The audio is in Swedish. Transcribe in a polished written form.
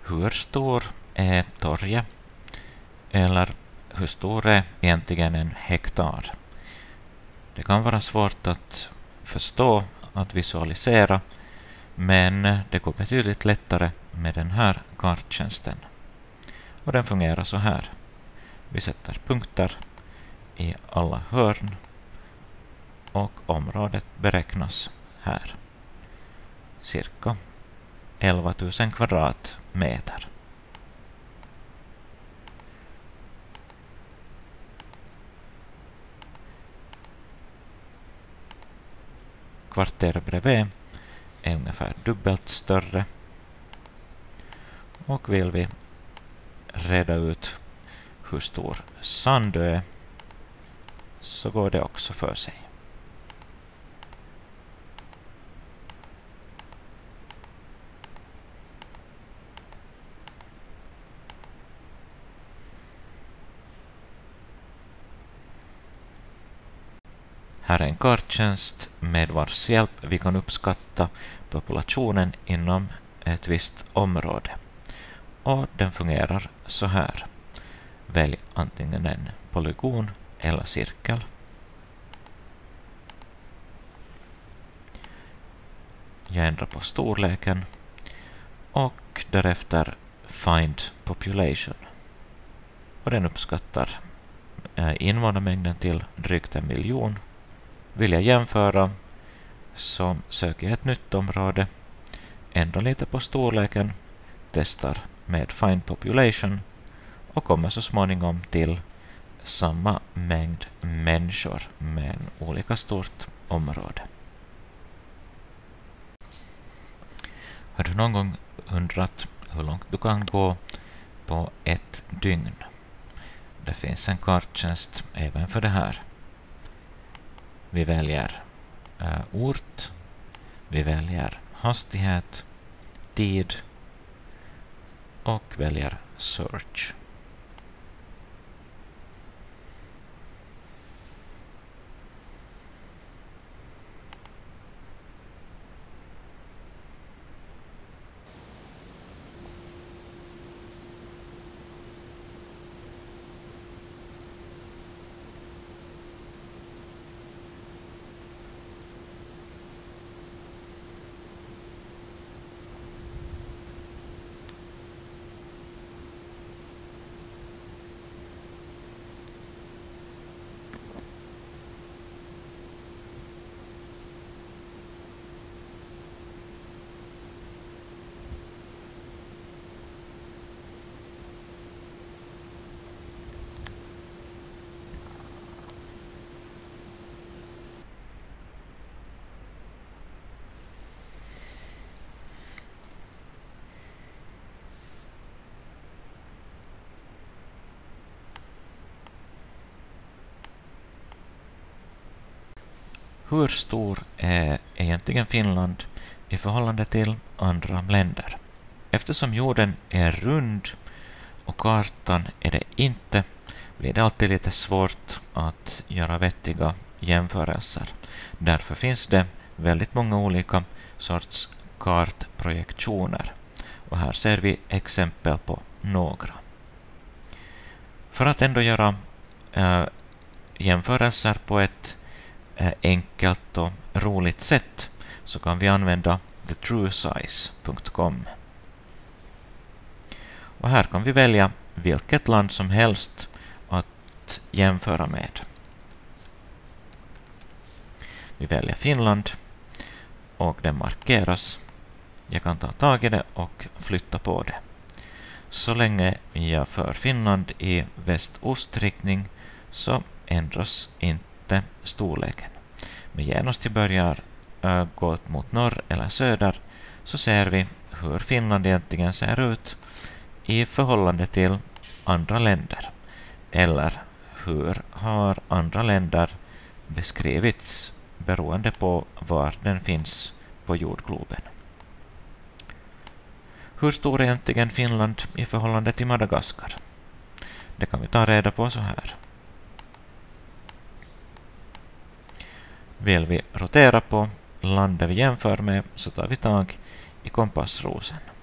Hur stor är torget? Eller hur stor är egentligen en hektar? Det kan vara svårt att förstå, att visualisera, men det går betydligt lättare med den här karttjänsten. Och den fungerar så här. Vi sätter punkter i alla hörn och området beräknas här. Cirka 11 000 kvadratmeter. Kvarteret bredvid är ungefär dubbelt större. Och vill vi reda ut hur stor Sandö är, så går det också för sig. Här är en karttjänst med vars hjälp vi kan uppskatta populationen inom ett visst område. Och den fungerar så här. Välj antingen en polygon eller cirkel. Jag ändrar på storleken och därefter Find Population. Och den uppskattar invånarmängden till drygt 1 miljon. Vill jag jämföra så söker jag ett nytt område, ändrar lite på storleken, testar med Find Population och kommer så småningom till samma mängd människor med olika stort område. Har du någon gång undrat hur långt du kan gå på ett dygn? Det finns en karttjänst även för det här. Vi väljer ort, vi väljer hastighet, tid och väljer search. Hur stor är egentligen Finland i förhållande till andra länder? Eftersom jorden är rund och kartan är det inte, blir det alltid lite svårt att göra vettiga jämförelser. Därför finns det väldigt många olika sorts kartprojektioner. Och här ser vi exempel på några. För att ändå göra jämförelser på ett enkelt och roligt sätt så kan vi använda thetruesize.com. Och här kan vi välja vilket land som helst att jämföra med. Vi väljer Finland och den markeras. Jag kan ta tag i det och flytta på det. Så länge jag för Finland i väst-ostriktning så ändras inte storleken. Men genast jag börjar gå mot norr eller söder så ser vi hur Finland egentligen ser ut i förhållande till andra länder. Eller hur har andra länder beskrivits beroende på var den finns på jordgloben. Hur stor är egentligen Finland i förhållande till Madagaskar? Det kan vi ta reda på så här. Vill vi rotera på landet vi jämför med så tar vi tag i kompassrosen.